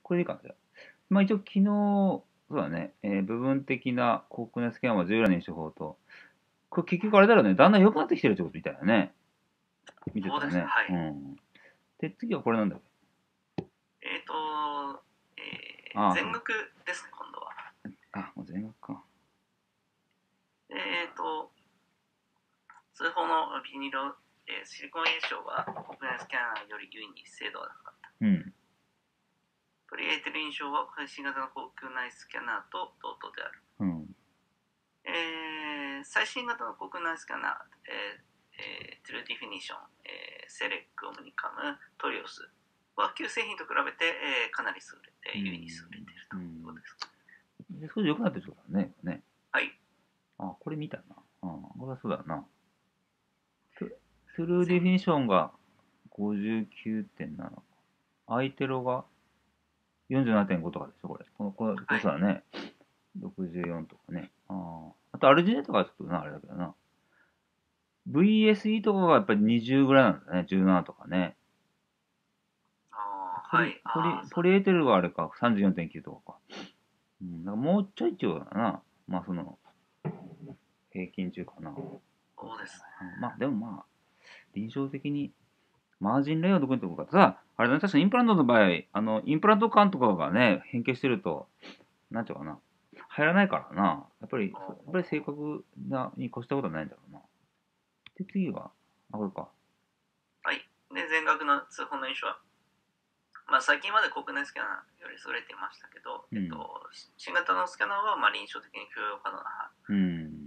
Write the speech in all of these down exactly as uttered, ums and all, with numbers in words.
これでいいかな、じゃあ。まあ一応昨日、そうだね、えー部分的なコークネスキャンは従来の認証法と、これ結局あれだろうね、だんだん良くなってきてるってことみたいだね。見てたそうですね、 らね。 はい。 うん。で、次はこれなんだっけ。 えっ、ー、と、えー、 ああ、そう全額ですね、今度は。 だ。あ、もう全額か。 えっ、ー、と、通報のビニール、えーシリコン炎症は国内スキャナーより優位に精度が高かった。 うん。 取り入れている印象は最新型の航空内スキャナーと同等である。 うん。 えー、最新型の航空内スキャナー、えーえー、トゥルーディフィニッション、えー、セレック、オムニカム、トリオスは旧製品と比べて、えー、かなり優れて、優位に優れているということです。 で、少し良くなってるってことだね。ね。 はい。 あ、これ見たな。あ、これはそうだな。トゥトゥルーディフィニッションが ごじゅうきゅうてんなな か。アイテロが よんじゅうななてんご とかでしょ、これ。このこれ、こはい。 れそうだね。ろくじゅうよんとかね。ああ。あと、アルジネとかはちょっとな、あれだけどな。ブイエスイー とかがやっぱりにじゅうぐらいなんだね。じゅうななとかね。 あポリ、 はい。 ポリ、 あそう。 ポリエーテルはあれか、さんじゅうよんてんきゅうとかか。うん、だからもうちょいちょいだな。まあ、その、平均中かな。 そうですね。 うん、まあ、でもまあ、臨床的に、マージンレイはどこにとこか。ただ、あれだね、確かにインプラントの場合、あの、インプラント管とかがね、変形してると、なんていうかな、入らないからな。やっぱり、やっぱり正確なに越したことはないんだろうな。で、次は、あ、これか。 はい。で、全額の通報の印象は、まあ、最近まで国内スキャナーより優れていましたけど、 うん。 えっと、新型のスキャナーはまあ臨床的に許容可能なうん。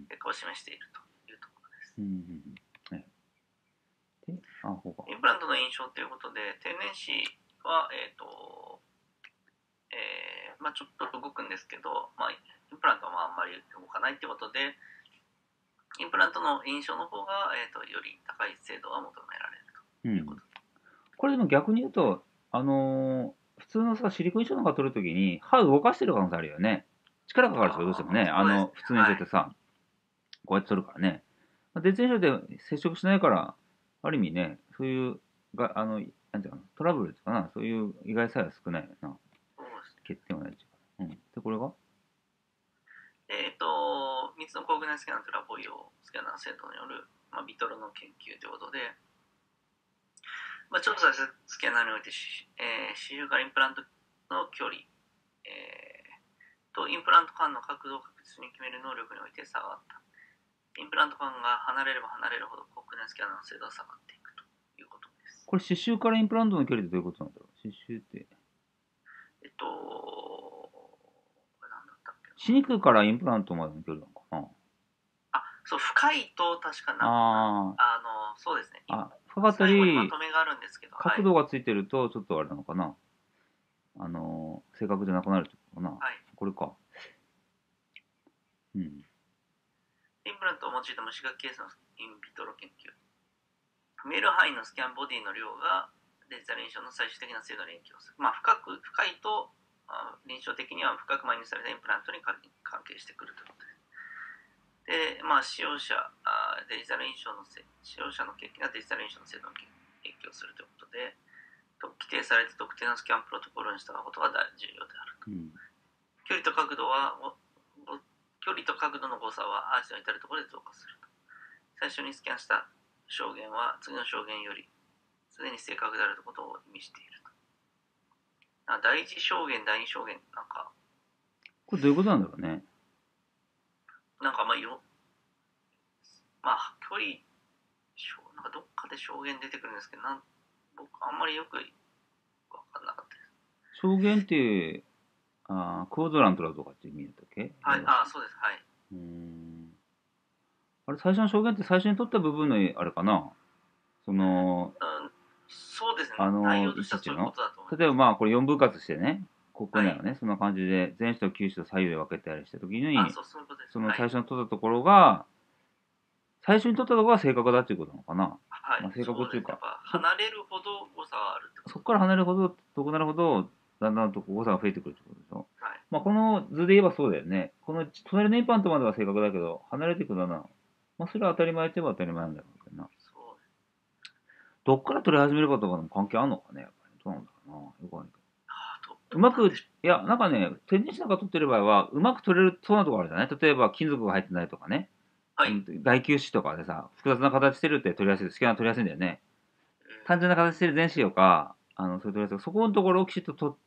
結果を示しているというところです。 うん。ね。で、あ、こうか。 インプラントの印象ということで、天然歯は、えっ、と、えーまあ、ちょっと動くんですけど、まあ、インプラントはまああんまり動かないということで、インプラントの印象の方が、えー、とより高い精度が求められるうん。 ということです。 これでも逆に言うと、あのー普通のさ、シリコン印象なんか取るときに、歯動かしてる可能性あるよね。力かかるでしょ、どうしてもね。あそうですね。 の、普通の印象はい。 ってさ、こうやって取るからね。まあ、絶縁症で接触しないから、ある意味ね、そういう、が、あの、なんていうかな、トラブルですかな、そういう意外さは少ないよな。 そうです欠点はないっていうか。うん。で、これがね。えっ、と、みっつのコグナイスキャナーとラボイオスキャナー精度による、まあ、ビトロの研究ということで、まあ、調査したスキャナーにおいて、えー、支柱からインプラントの距離、えー、とインプラント間の角度を確実に決める能力において差があった。インプラント間が離れれば離れるほどコークネスキャナーの精度が下がっていくということです。 これ、刺繍からインプラントの距離ってどういうことなんだろう。刺繍って。 えっと、これなんだったっけ歯肉からインプラントまでの距離なのかな。 あ、そう、深いと確かな、なああの、そうですね。 あ、あ、深かった最後にまり、 とめがあるんですけど、はい。 角度がついてると、ちょっとあれなのかな。あのー、正確じゃなくなるってことかな。 はい。 これか。うん。 インプラントを用いた無視学ケースのインビトロ研究。見える範囲のスキャンボディの量がデジタル認証の最終的な精度に影響する。まあ、深く、深いと、臨床的には深くマイナスされたインプラントに関係してくるということです。で、まあ、使用者、デジタル認証の使用者の経験がデジタル認証の精度に影響するということで、規定された特定のスキャンプロトコルに従うことが重要であると。うん、距離と角度は、距離と角度の誤差はアーチの至るところで増加すると。最初にスキャンした証言は次の証言よりすでに正確であることを意味していると。第一証言、第二証言、なんか、 これどういうことなんだろうね。 なんかまあよ、まあ、距離、なんかどっかで証言出てくるんですけど、なん僕あんまりよく分かんなかったです。 証言って、あクオドラントだとかって意味だったっけ。 はい、あそうです、はい。 うーん。あれ、最初の証言って最初に取った部分のあれかな。その、 うん、そうですね、 あの、 内容としてはそういうこ位置っていうの、 とだと思います。 例えばまあ、これよんぶん割してね、国はい。 内はね、そんな感じで、前肢と球肢と左右で分けたりしたときあ、 に、 そう、そういうことです。 そのはい。 最初に取ったところが、最初に取ったところが正確だっていうことなのかな。 はい、 まあ、正確そうです。 っていうか、 やっぱそ、 離れるほど誤差があるってことです。 そこから離れるほど、遠くなるほど、だんだんと誤差が増えてくるってことでしょ。 はい。 まあ、この図で言えばそうだよね。この隣のインプラントまでは正確だけど、離れていくだな。まあ、それは当たり前といえば当たり前なんだろうけどな。 そうです。 どっから取り始めるかとかも関係あるのかね、やっぱり。どうなんだろうな。よくわかんないけど。 あどうまく、いや、なんかね、天然石なんか取ってる場合は、うまく取れるそうなところあるじゃない。例えば、金属が入ってないとかね。 はい。 あの大球子とかでさ、複雑な形してるって取りやすい、スキャナ取りやすいんだよね。 え単純な形してる全子とか、あの、それ取りやすい。そこのところをきちっと取って、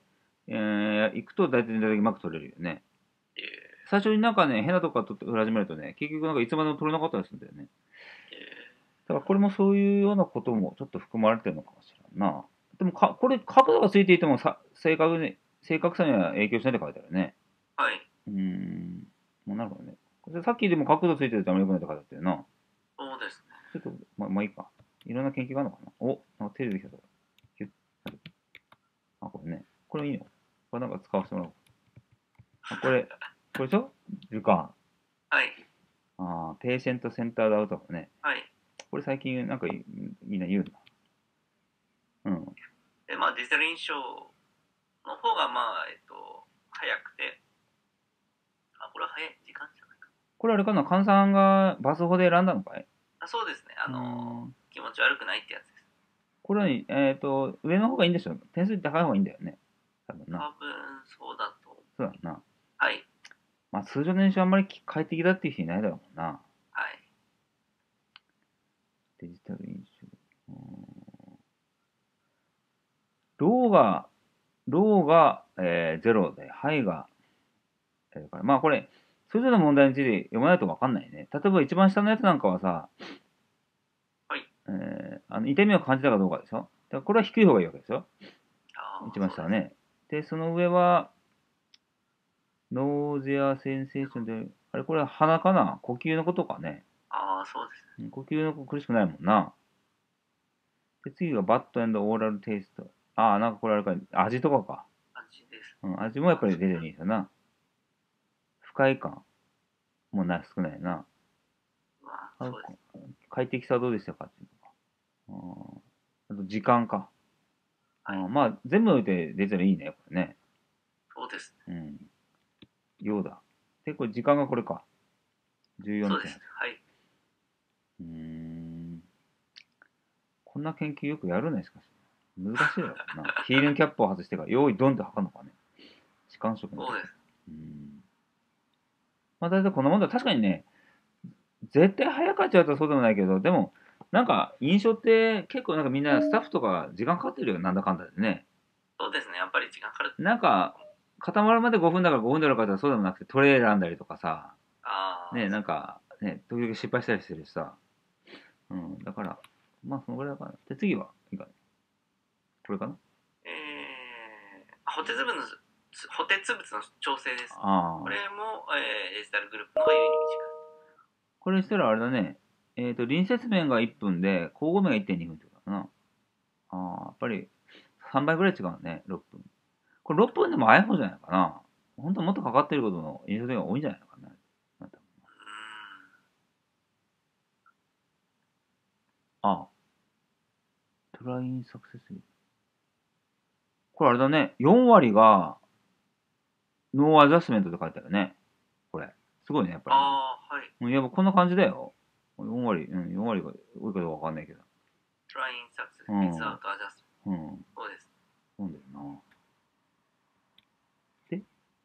えー、行くと大体全体的にうまく取れるよね。 ー、え最初になんかね、変なとこから取って取り始めるとね、結局なんかいつまでも取れなかったりするんだよね。 ー、えだからこれもそういうようなこともちょっと含まれてるのかもしれんな。でもか、これ角度がついていてもさ正確に、正確さには影響しないって書いてあるね。 ー、はい。 うーん。もうなるほどね。これさっきでも角度ついてるとあんまり良くないって書いてあったよな。 そうですね。 ちょっと、ま、まあいいか。いろんな研究があるのかな。お、なんか手出てきたとか。キュッあ、これね。これいいのこれなんか使わせてもらおう。あ、これ、これでしょ図鑑。 はい。 ああ、ペーシェントセンタードアウトもね。 はい。 これ最近なんかいみんな言うな。うん。 で、まあ、ディゼル印象の方が、まあ、えっと、早くて、あ、これは早い時間じゃないか。 これあれかな菅さんがバス法で選んだのかい。 あ、そうですね。あうーの、 ん。 気持ち悪くないってやつです。 これはに、えっ、と、上の方がいいんでしょ点数高い方がいいんだよね。多分な。 多分、そうだと。 そうだな。 はい。 まあ、通常の練習あんまり快適だっていう人いないだろうな。 はい。 デジタル練習。うーんローが、ローが、えー、ゼロで、ハイが、えー、からまあこれ、それぞれの問題について読まないと分かんないね。例えば一番下のやつなんかはさ、 はい。 えー、あの痛みを感じたかどうかでしょ。だからこれは低い方がいいわけでしょ。 ああ、 一番そうです。 下はね。で、その上は、ノーゼアセンセーションで、あれこれは鼻かな呼吸のことかね。 ああ、そうですね。 うん呼吸の苦しくないもんな。で、次がバッドエンドオーラルテイスト。ああ、なんかこれあれか、味とかか。 感じです。 うん、味もやっぱり出てるんですよな。不快感もな少ないな。 まあ、 あそうです。 快適さはどうでしたかっていうのか。ああと時間か。あはい。 まあ、全部置いて出たらいいね、これね。 そうですね。 うん。ようだ。で、これ時間がこれか。 そうですね。 じゅうよんてんはち。 はい。 うーん。こんな研究よくやるね、しかし。難しいだろうな。ヒーリングキャップを外してから、用意ドンって測るのかね。時間色の時。 そうです。 うん。まあ、大体こんなもんだ。確かにね、絶対早かっちゃうとそうでもないけど、でも、なんか印象って結構なんかみんなスタッフとか時間かかってるよ、なんだかんだでね。 そうですね。やっぱり時間かかる。 なんか、固まるまでごふんだからごふんでやるかってそうでもなくて、トレー選んだりとかさ、 ああ、 ね、なんか、ね、時々失敗したりしてるしさ。うん、だから、まあそのぐらいだから。で、次はいいかね。これかな。 えー、あホテツブの、ホテツ物の調整です。 ああ。 これも、えーデジタルグループの方が優位に短い。 これしたらあれだね。えっ、と、隣接面がいっぷんで、交互面がいってんにふんってことだな。ああ、やっぱりさんばいぐらい違うね、ろっぷん。これろっぷんでも iPhone じゃないかな。本当はもっとかかってることの印象的には多いんじゃないのかな。ああ、トラインサクセス。これあれだね。よん割がノーアジャストメントって書いてあるね。これ。すごいね、やっぱりね。 ああ、はい。 うんいや、こんな感じだよ。よん割、うん、よん割が多いかどうかわかんないけど。 トラインサクセス、 うん。 ウィズアウトアジャスト。 うん。 そうです。 そうだよな。で、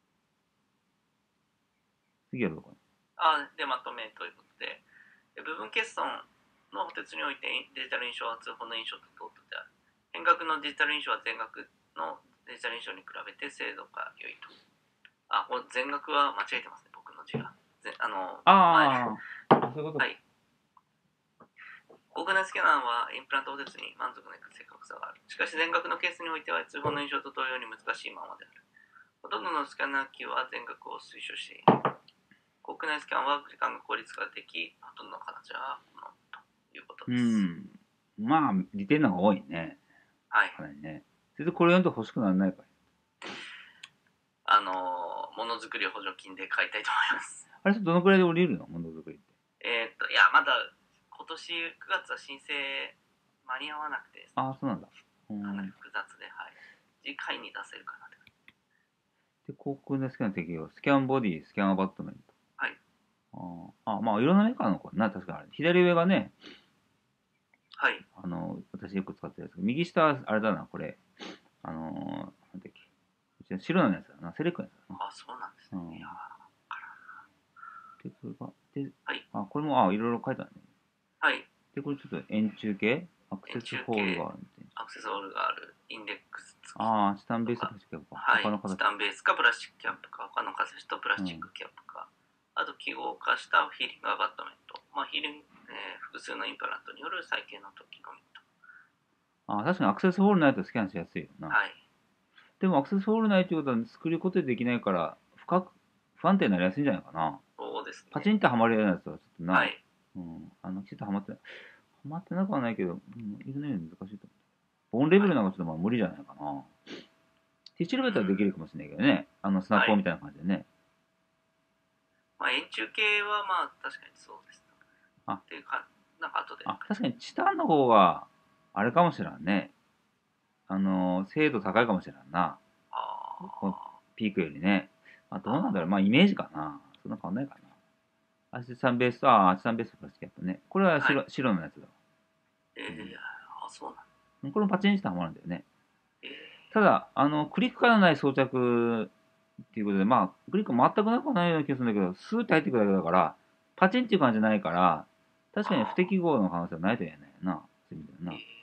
次はどうかな。 あで、まとめということで、部分欠損の補鉄においてデジタル印象は通報の印象と等々である。変額のデジタル印象は全額のデジタル印象に比べて精度が良いと。あ、これ全額は間違えてますね、僕の字が。ぜあの、 ああ、そういうことか。 はい。国内スキャナーはインプラント補鉄に満足のいく正確さがある。しかし全額のケースにおいては通報の印象と同様に難しいままである。ほとんどのスキャナー機は全額を推奨している。国内スキャンは時間が効率化でき、ほとんどの形は不能ということうです。 ん。まあ、利点の方が多いね。 はい。 かなりね。それでこれ読んで欲しくならないかい。 あのー、ものづくり補助金で買いたいと思います。 あれ、どのくらいで降りるのものづくりって。 えー、っと、いや、まだ今年くがつは申請間に合わなくてですね、 ああ、そうなんだ。うかなりん。 複雑で、はい。次回に出せるかなと。 で、航空のスキャン適用。スキャンボディ、スキャンアバットメント。 はい。 ああ、まあ、いろんなメーカーの子な、確かにあれ。左上がね、 はい。 あの、私よく使ってるやつ。右下はあれだな、これ。あのー、なんだっけ。 で白のやつだな。セレクトのやつだな。 あ、そうなんですね。 うんいやで、これが、で、 はいあ、これも、あ、いろいろ書いてあるね。 はい。 で、これちょっと円柱形アクセスホールがあるんで。 アクセスホールがあるインデックス付き。 ああ、チタンベースプラスチックキャップか。 はい。 他の形。 チタンベースかプラスチックキャップか、他の形とプラスチックキャップか、あと記号化したヒーリングアバットメント、まあヒーリング、えー複数のインプラントによる再建の時のみと。 ああ、確かにアクセスホールないとスキャンしやすいよな。 はい。 でもアクセスホールないってことは作り固定できないから深く不安定になりやすいんじゃないかな。 そうですね。 パチンってはまるようなやつはちょっとな。 はい。 うん。あの、きちっとはまってない。はまってなくはないけど、うん、いるね難しいと思う。ボーンレベルなんかちょっとまあ無理じゃないかな。ティッシュレベルだったらできるかもしれないけどね。あのスナップ音みたいな感じでね。 まあ円柱形はまあ確かにそうです。 あっていうか、なんか後で。 あ、確かにチタンの方があれかもしれんね。あの、精度高いかもしれんな。 あこのピークよりね。あ、どうなんだろう。まあイメージかな。そんな変わんないかな。アシスタンベースと、あ、アシスタンベースとプラスキャップね。これは白,、 はい白のやつだ。 えー、あ、そうなんだ。 これもパチンしてはまるんだよね。 えただ、あの、クリックからない装着っていうことで、まあ、クリック全くなくはないような気がするんだけど、スーッと入ってくるだけだから、パチンっていう感じじゃないから、確かに不適合の可能性はないと言えないよな。そういう意味ではー、 な。 え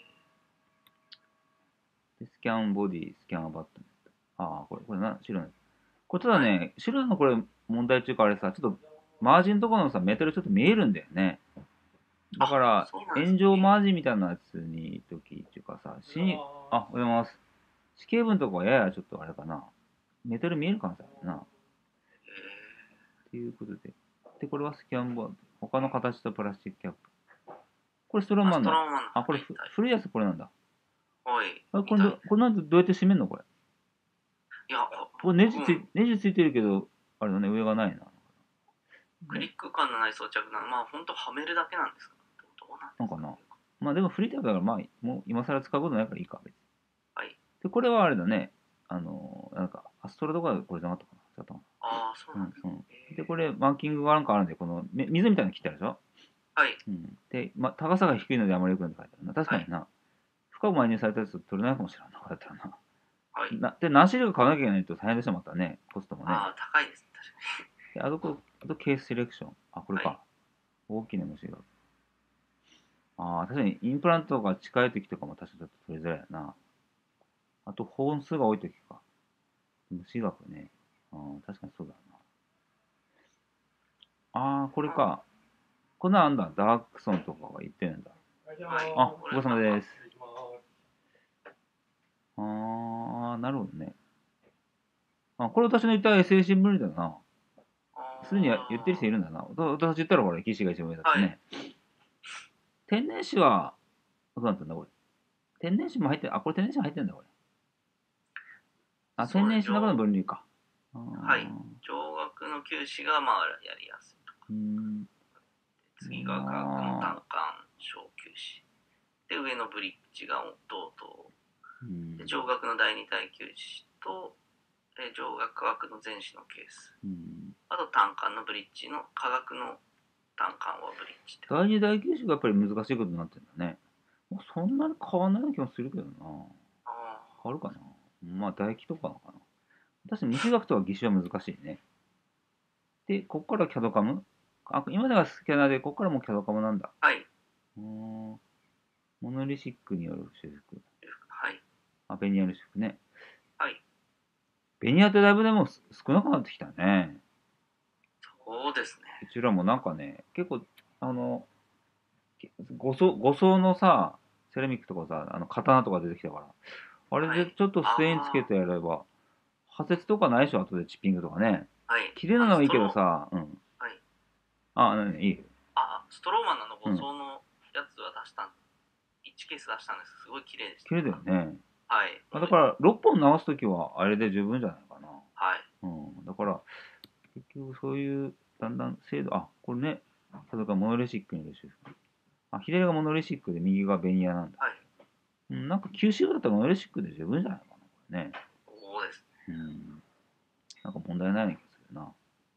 でスキャンボディ、スキャンアバットメント。ああ、これ、これな、白のやつ。これただね、白のこれ問題中からあれさ、ちょっとマージンのところのさ、メタルちょっと見えるんだよね。だからそうなん、ですね炎上マージンみたいなやつに、時っていうかさ、死に、あ、おはようございます。死刑分のとこはややちょっとあれかな。メタル見える可能性あるな。 ー、 っていうことで。で、これはスキャンボード。他の形とプラスチックキャップ。これストローえー、あマンの。 ストローマンのあ、これふ古いやつこれなんだ。 おい、 あこれど、これなんでどうやって締めんのこれ。 いや、 これネジつい、 うんネジついてるけど、あれだね、上がないな。 クリック感のない装着なの、まあ本当はめるだけなんですか。どうなんですか。 なんかな。まあでもフリータイプだから、まあ、もう今更使うことないからいいか、別に。 はい。 で、これはあれだね。あの、なんか、アストラとかでこれじゃなかったかな。ちょっとああ、そうなんですか。 うんうん。で、これ、マーキングがなんかあるんで、この、め水みたいなの切ってあるでしょ。 はい。 うん。で、まあ、高さが低いのであまり良くないって書いてあるな。確かにな。深く前にされたやつ取れないかもしれないな、これだったらな。 はい。 なで、何種類か買わなきゃいけないと大変でしょ、またね。コストもね。 ああ、高いです。確かで、あとこ、あとケースセレクション。あ、これか。 はい大きな虫が。ああ、確かにインプラントが近い時とかも確かにちょっと取りづらいよな。あと本数が多い時か。虫学ね。ああ、確かにそうだな。ああ、これか。こんなんあんだ。ダークソンとかが言ってるんだ。 に。はい。 あ、お疲れ様です。 失礼しますああ、なるほどね。あ、これ私の言った エスエーシー 無理だな。 あーすでに言ってる人いるんだな。わ私言ったらほら、騎士が一番上だってね。天然種は、どうなってんだこれ。天然種も入ってる。あ、これ天然種入ってんだこれ。あ、 そうね天然種の中の分類か。あーはい上学の球種がまあやりやすい。 うーん。 次が学の単管小球種。で、上のブリッジが同等。 うんで上学の第二体球種と、え上学枠の全種のケース。 うんあと単管のブリッジの科学の単管はブリッジって。 第二大球種がやっぱり難しいことになってるんだね。もうそんなに変わんないような気もするけどな。 あ変わるかな。まあ、唾液とかなのかな。確かに虫学とは義手は難しいね。で、こっからキャドカムあ、今ではスキャナーで、こっからもうキャドカムなんだ。 あ、はい。 うーん。モノリシックによる修復。 はい。 あ、ベニヤの修復ね。 はい。 ベニヤってだいぶでもす少なくなってきたね。 そうですね。 うちらもなんかね、結構、あの、ご層ご層のさ、セラミックとかさ、あの刀とか出てきたから、あれでちょっとステインつけてやれば、破切とかないでしょ、後でチッピングとかね。 はい。 綺麗なのはいいけどあのストローさ、うん。 はい。 あ、なにいいよ。 あ、ストローマンのご層のやつは出したん、いちケース出したんです。すごい綺麗でした。 綺麗だよね。 はい。 あだから、ろっぽん直すときは、あれで十分じゃないかな。 はい。 うん。だから、結局そういう、だんだん精度、あ、これね、それからモノレシックによる修復。あ、左がモノレシックで右がベニヤなんだ。 はい。 うん、なんか九州だったらモノレシックで十分じゃないかな、これね。 そうですね。 うん。なんか問題ないような気がするな。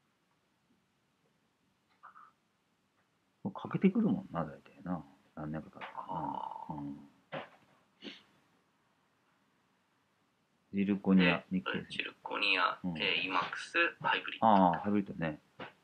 これかけてくるもんな、大体な。何年か経ったらあな。うん。ジルコニア、 で日系チルコニア、 うん、 えー、イマックス、ハイブリッド。 ああ、ハイブリッドね。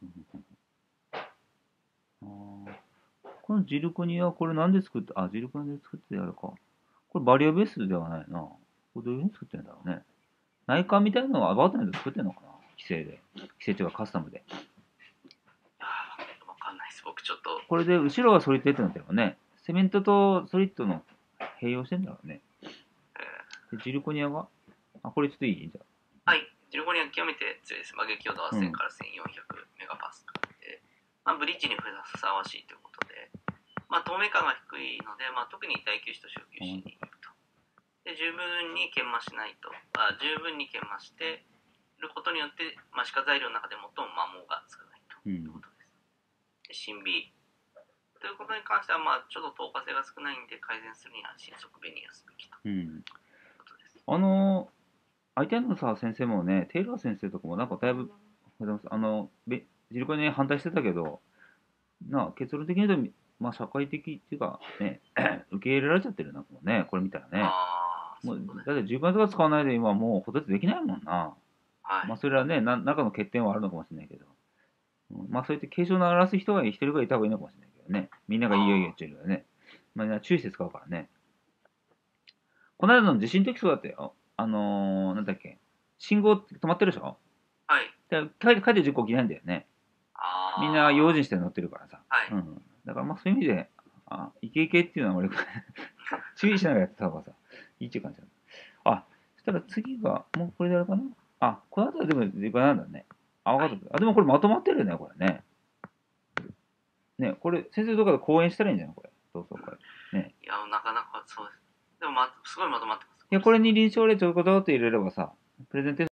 ああ、このジルコニア、これなんで作って、あ、ジルコニアで作ってやるか。これバリアベースではないな。これどういうふうに作ってるんだろうね。内観みたいなのはアバウトネット作ってんのかな、規制で。規制というかカスタムで。 あーわかんないです。僕ちょっと。 これで後ろはソリッドエッドになってるもんね。セメントとソリッドの併用してんだろうね。 えでジルコニアが、あ、これちょっといいじゃーはい。ジルコニア極めて強いです。曲げ強度はせんからせんよんひゃくメガパスカルで、まあ、ブリッジにふさわしいということで、まあ、透明感が低いので、まあ、特に大球種と小球種にいくと。で、十分に研磨しないと、あ十分に研磨していることによって、まあ、歯科材料の中で最も摩耗が少ないということです。で、新美ということに関しては、まあ、ちょっと透過性が少ないんで、改善するには新速ベニヤすべきとう。うん。 いうことです。 あの、相手のさ、先生もね、テイラー先生とかもなんかだいぶ、あの、べジルコニアに反対してたけど、なあ、結論的に言うと、まあ、社会的っていうか、ね、受け入れられちゃってるな、もうね、これ見たらね。 ああ、 もうそういうことです。 だってじゅうばんとか使わないで今もう補填できないもんな。 はい。 まあ、それはね、な中の欠点はあるのかもしれないけど、うん、まあ、そうやって警鐘を鳴らす人が一人ぐらいいた方がいいのかもしれないけどね。みんながいいよいいよって言うよりはね。まあ、注意して使うからね。この間の地震の時そうだったよ。あのー、なんだっけ、信号止まってるでしょ。 はい。 で帰って帰って事故起きないんだよね。 ああ。 みんな用心して乗ってるからさ。 はい。 うん。だからまあそういう意味で、あ、イケイケっていうのは俺、注意しながらやってた方がさ、いいっていう感じだ。あ、そしたら次が、もうこれであるかな。あ、この後はでも立派なんだね。あ、分かった。あ、でもこれまとまってるよね、これね。ね、これ、先生とかで講演したらいいんじゃないこれ。同窓会。ね。 いや、なかなかそうです。でも、ま、すごいまとまってます。 いや、これに臨床例ちょこちょこっと入れればさ、プレゼンテーション